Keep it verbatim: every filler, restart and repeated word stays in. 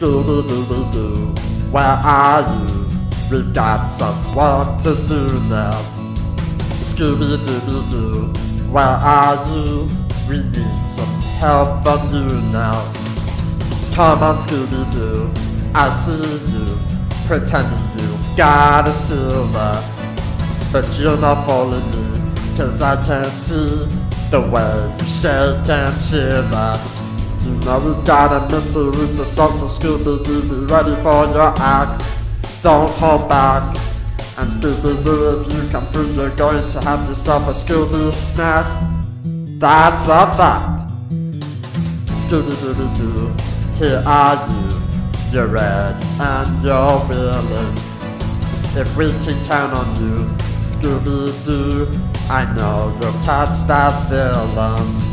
Scooby Dooby Doo, where are you? We've got some work to do now. Scooby Dooby Doo, where are you? We need some help from you now. Come on Scooby Doo, I see you, pretending you've got a silver. But you're not following me, cause I can't see the way you shake and shiver. You know we got a mystery to solve, so Scooby Doo, be ready for your act. Don't hold back. And Scooby Doo, if you come through, you're going to have yourself a Scooby Snack. That's a fact. Scooby Dooby Doo, here are you. You're red and you're willing. If we can count on you, Scooby Doo, I know you'll catch that villain.